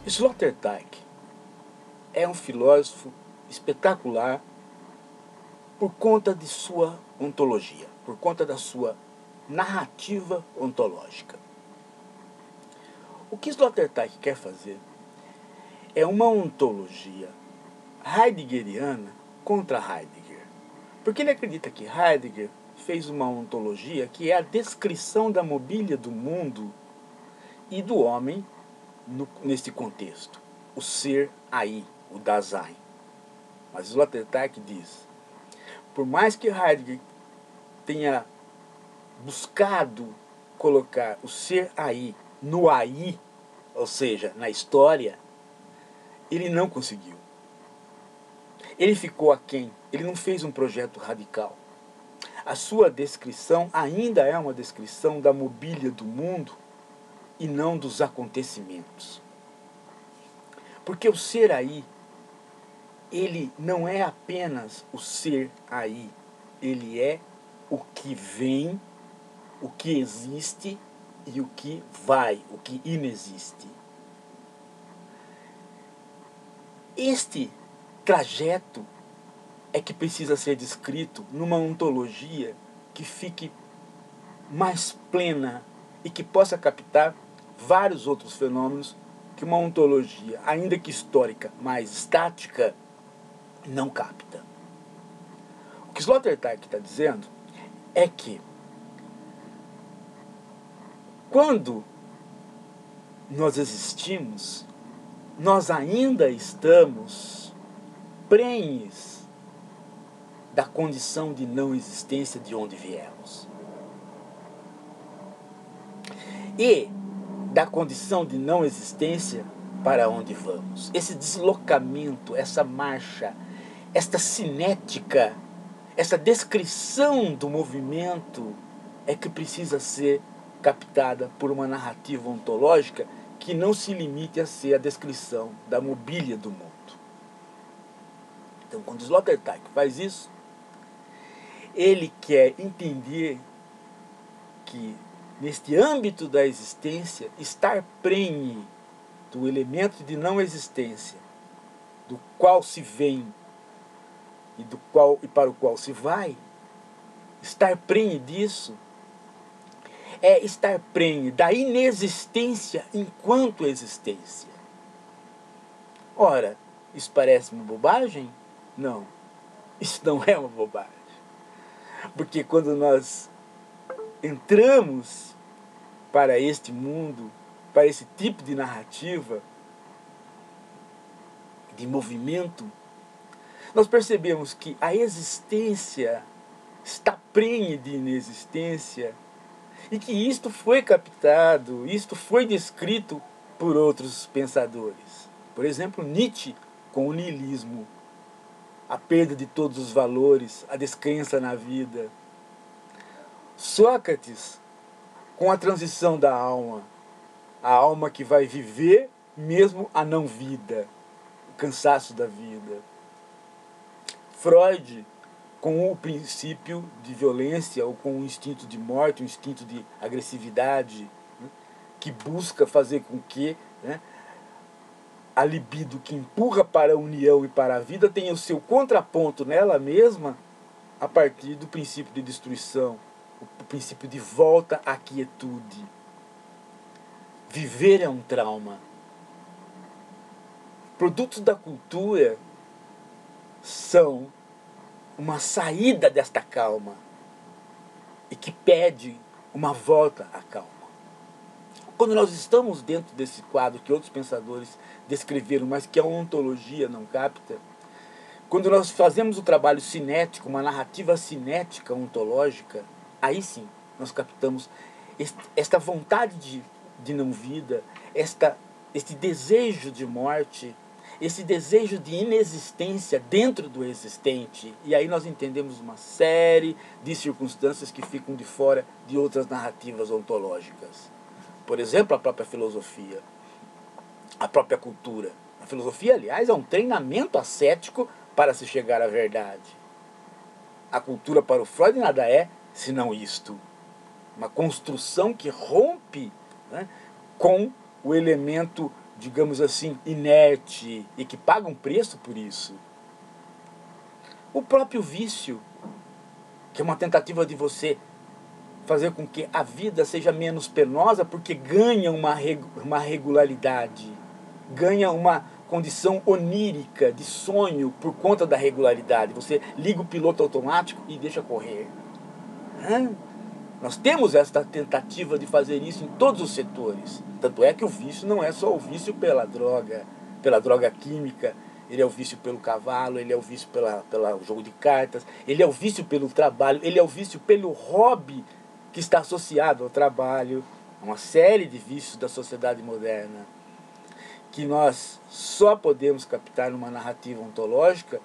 Sloterdijk é um filósofo espetacular por conta de sua ontologia, por conta da sua narrativa ontológica. O que Sloterdijk quer fazer é uma ontologia heideggeriana contra Heidegger. Porque ele acredita que Heidegger fez uma ontologia que é a descrição da mobília do mundo e do homem neste contexto. O ser aí, o Dasein. Mas Sloterdijk diz, por mais que Heidegger tenha buscado colocar o ser aí no aí, ou seja, na história, ele não conseguiu. Ele ficou aquém, ele não fez um projeto radical. A sua descrição ainda é uma descrição da mobília do mundo e não dos acontecimentos. Porque o ser aí, ele não é apenas o ser aí, ele é o que vem, o que existe e o que vai, o que inexiste. Este trajeto é que precisa ser descrito numa ontologia que fique mais plena e que possa captar vários outros fenômenos que uma ontologia, ainda que histórica, mais estática, não capta. O que Sloterdijk está dizendo é que quando nós existimos, nós ainda estamos prenhes da condição de não existência de onde viemos. E da condição de não existência para onde vamos. Esse deslocamento, essa marcha, esta cinética, essa descrição do movimento é que precisa ser captada por uma narrativa ontológica que não se limite a ser a descrição da mobília do mundo. Então, quando Sloterdijk faz isso, ele quer entender que, neste âmbito da existência, estar prenhe do elemento de não existência, do qual se vem e para o qual se vai, estar prenhe disso é estar prenhe da inexistência enquanto existência. Ora, isso parece uma bobagem? Não, isso não é uma bobagem. Porque quando nós entramos para este mundo, para esse tipo de narrativa, de movimento, nós percebemos que a existência está prenhe de inexistência e que isto foi captado, isto foi descrito por outros pensadores. Por exemplo, Nietzsche com o niilismo, a perda de todos os valores, a descrença na vida. Sócrates com a transição da alma, a alma que vai viver mesmo a não vida, o cansaço da vida. Freud com o princípio de violência ou com o instinto de morte, o instinto de agressividade, né, que busca fazer com que, né, a libido que empurra para a união e para a vida tenha o seu contraponto nela mesma a partir do princípio de destruição, o princípio de volta à quietude. Viver é um trauma. Produtos da cultura são uma saída desta calma e que pede uma volta à calma. Quando nós estamos dentro desse quadro que outros pensadores descreveram, mas que a ontologia não capta, quando nós fazemos o trabalho cinético, uma narrativa cinética ontológica, aí sim nós captamos esta vontade de não vida, este desejo de morte, esse desejo de inexistência dentro do existente. E aí nós entendemos uma série de circunstâncias que ficam de fora de outras narrativas ontológicas. Por exemplo, a própria filosofia, a própria cultura. A filosofia, aliás, é um treinamento ascético para se chegar à verdade. A cultura para o Freud nada é senão isto. Uma construção que rompe, né, com o elemento digamos assim, inerte e que paga um preço por isso. O próprio vício, que é uma tentativa de você fazer com que a vida seja menos penosa, porque ganha uma regularidade, ganha uma condição onírica, de sonho, por conta da regularidade. Você liga o piloto automático e deixa correr. Nós temos esta tentativa de fazer isso em todos os setores. Tanto é que o vício não é só o vício pela droga química, ele é o vício pelo cavalo, ele é o vício pelo jogo de cartas, ele é o vício pelo trabalho, ele é o vício pelo hobby que está associado ao trabalho. Uma série de vícios da sociedade moderna que nós só podemos captar numa narrativa ontológica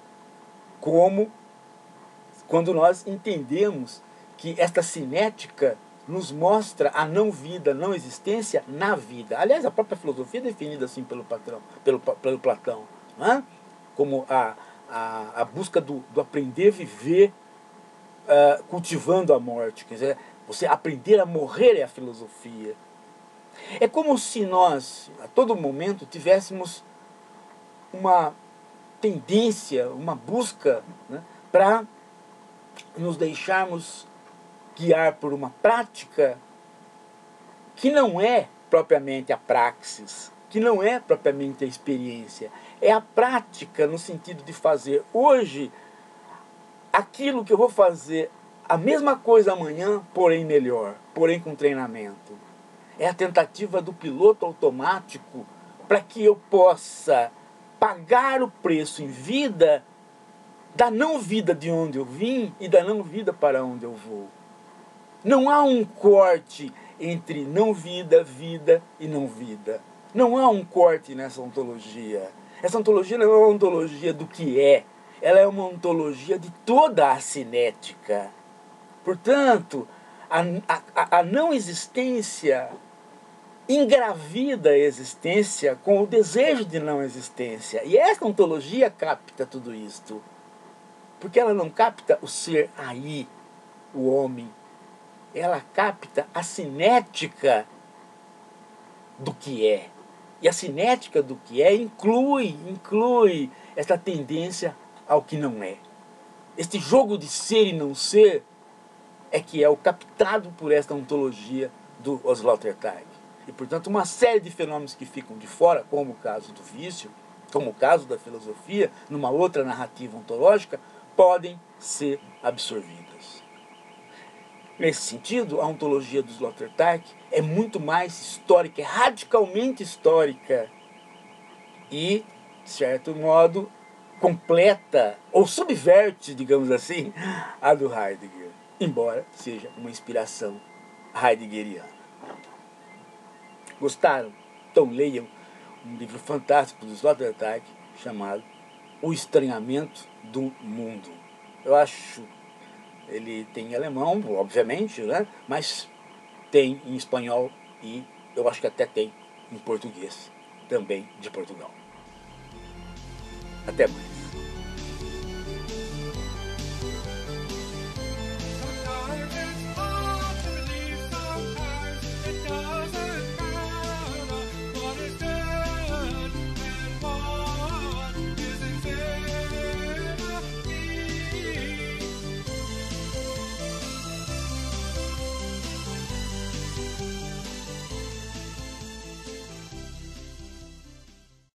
quando nós entendemos que esta cinética nos mostra a não-vida, a não-existência na vida. Aliás, a própria filosofia é definida assim pelo Platão, não é? Como a busca do aprender a viver cultivando a morte. Quer dizer, você aprender a morrer é a filosofia. É como se nós, a todo momento, tivéssemos uma tendência, uma busca, né, para nos deixarmos guiar por uma prática que não é propriamente a praxis, que não é propriamente a experiência. É a prática no sentido de fazer hoje aquilo que eu vou fazer, a mesma coisa amanhã, porém melhor, porém com treinamento. É a tentativa do piloto automático para que eu possa pagar o preço em vida da não-vida de onde eu vim e da não-vida para onde eu vou. Não há um corte entre não-vida, vida e não-vida. Não há um corte nessa ontologia. Essa ontologia não é uma ontologia do que é. Ela é uma ontologia de toda a cinética. Portanto, a não-existência engravida a existência com o desejo de não-existência. E essa ontologia capta tudo isto. Porque ela não capta o ser aí, o homem. Ela capta a cinética do que é. E a cinética do que é inclui essa tendência ao que não é. Este jogo de ser e não ser é que é o captado por esta ontologia do Sloterdijk. E, portanto, uma série de fenômenos que ficam de fora, como o caso do vício, como o caso da filosofia, numa outra narrativa ontológica, podem ser absorvidas. Nesse sentido, a ontologia do Sloterdijk é muito mais histórica, é radicalmente histórica e, de certo modo, completa ou subverte, digamos assim, a do Heidegger, embora seja uma inspiração heideggeriana. Gostaram? Então leiam um livro fantástico do Sloterdijk chamado O Estranhamento do Mundo. Eu acho, ele tem em alemão, obviamente, né? Mas tem em espanhol e eu acho que até tem em português, também de Portugal. Até mais.